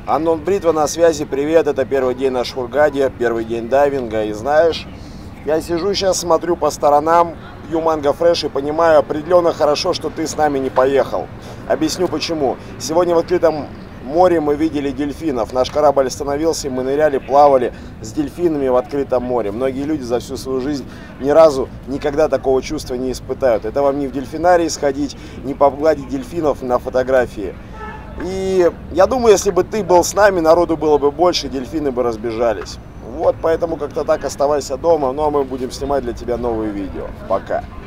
Антон Бритва на связи, привет, это первый день на Шхургаде, первый день дайвинга, и знаешь, я сижу сейчас, смотрю по сторонам, пью манго фреш и понимаю определенно хорошо, что ты с нами не поехал. Объясню почему. Сегодня в открытом море мы видели дельфинов, наш корабль остановился, и мы ныряли, плавали с дельфинами в открытом море. Многие люди за всю свою жизнь ни разу, никогда такого чувства не испытают. Это вам не в дельфинарий сходить, не погладить дельфинов на фотографии. И я думаю, если бы ты был с нами, народу было бы больше, дельфины бы разбежались. Вот, поэтому как-то так, оставайся дома, ну а мы будем снимать для тебя новые видео. Пока.